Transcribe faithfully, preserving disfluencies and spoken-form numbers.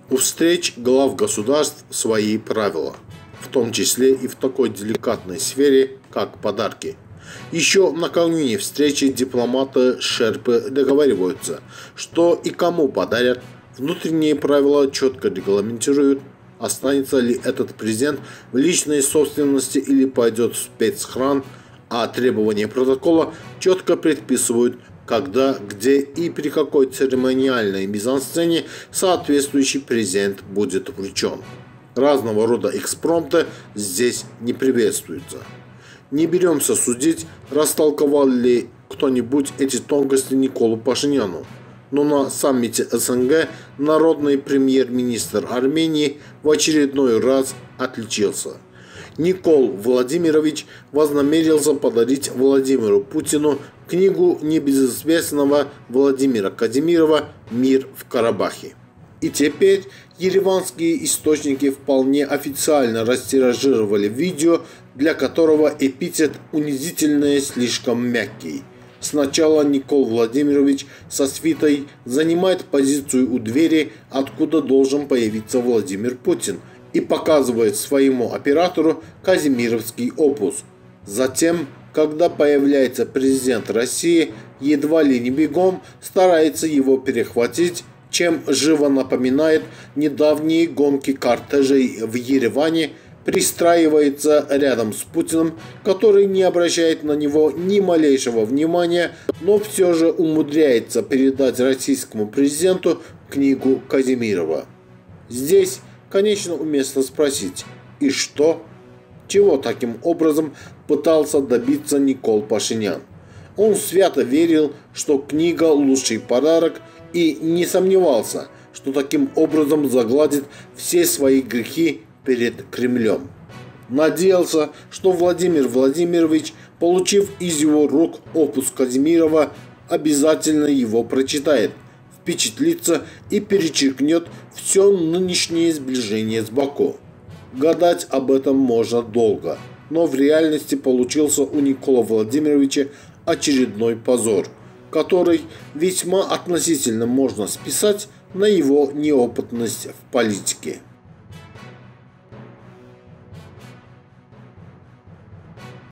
У встреч глав государств свои правила, в том числе и в такой деликатной сфере, как подарки. Еще накануне встречи дипломаты Шерпы договариваются, что и кому подарят. Внутренние правила четко регламентируют, останется ли этот презент в личной собственности или пойдет в спецхран, а требования протокола четко предписывают, когда, где и при какой церемониальной мизансцене соответствующий презент будет вручен. Разного рода экспромты здесь не приветствуются. Не беремся судить, растолковал ли кто-нибудь эти тонкости Николу Пашиняну. Но на саммите СНГ народный премьер-министр Армении в очередной раз отличился. Никол Владимирович вознамерился подарить Владимиру Путину книгу небезызвестного Владимира Казимирова «Мир в Карабахе». И теперь ереванские источники вполне официально растиражировали видео, для которого эпитет «унизительное» слишком мягкий. Сначала Никол Владимирович со свитой занимает позицию у двери, откуда должен появиться Владимир Путин, и показывает своему оператору казимировский опус. Затем, когда появляется президент России, едва ли не бегом старается его перехватить, чем живо напоминает недавние гонки кортежей в Ереване, пристраивается рядом с Путиным, который не обращает на него ни малейшего внимания, но все же умудряется передать российскому президенту книгу Казимирова. Здесь, конечно, уместно спросить: и что? Чего таким образом пытался добиться Никол Пашинян? Он свято верил, что книга – лучший подарок, и не сомневался, что таким образом загладит все свои грехи перед Кремлем. Надеялся, что Владимир Владимирович, получив из его рук опус Казимирова, обязательно его прочитает, впечатлится и перечеркнет все нынешнее сближение с Баку. Гадать об этом можно долго, но в реальности получился у Никола Владимировича очередной позор, который весьма относительно можно списать на его неопытность в политике.